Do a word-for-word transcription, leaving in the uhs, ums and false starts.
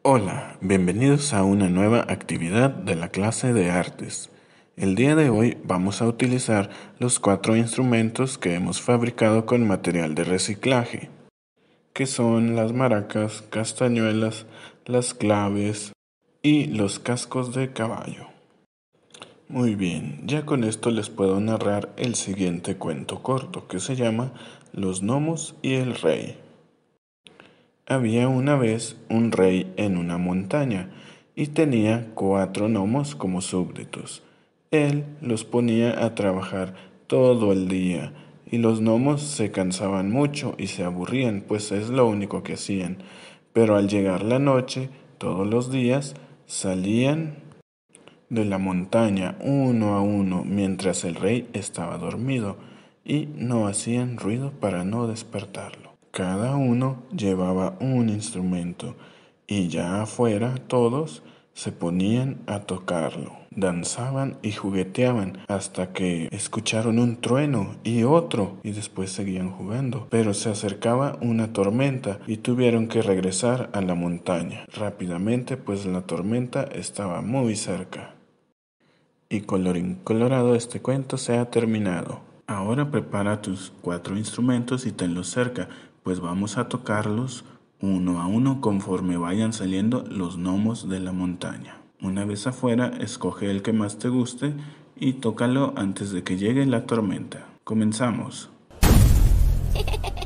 Hola, bienvenidos a una nueva actividad de la clase de artes. El día de hoy vamos a utilizar los cuatro instrumentos que hemos fabricado con material de reciclaje, que son las maracas, castañuelas, las claves y los cascos de caballo. Muy bien, ya con esto les puedo narrar el siguiente cuento corto que se llama Los gnomos y el rey. Había una vez un rey en una montaña y tenía cuatro gnomos como súbditos. Él los ponía a trabajar todo el día y los gnomos se cansaban mucho y se aburrían, pues es lo único que hacían. Pero al llegar la noche, todos los días salían de la montaña uno a uno mientras el rey estaba dormido y no hacían ruido para no despertarlo. Cada uno llevaba un instrumento y ya afuera todos se ponían a tocarlo. Danzaban y jugueteaban hasta que escucharon un trueno y otro y después seguían jugando. Pero se acercaba una tormenta y tuvieron que regresar a la montaña rápidamente, pues la tormenta estaba muy cerca. Y colorín colorado, este cuento se ha terminado. Ahora prepara tus cuatro instrumentos y tenlos cerca, pues vamos a tocarlos uno a uno conforme vayan saliendo los gnomos de la montaña. Una vez afuera, escoge el que más te guste y tócalo antes de que llegue la tormenta. Comenzamos.